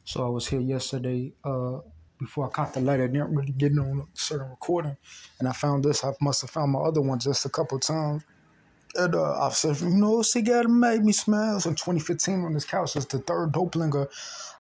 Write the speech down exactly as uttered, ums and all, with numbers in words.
So I was here yesterday. Uh, before I caught the light, I didn't really get on a certain recording, and I found this. I must have found my other one just a couple times. And uh, I said, you know, cigarette made me smile. It was in twenty fifteen on this couch. It's the third dope linger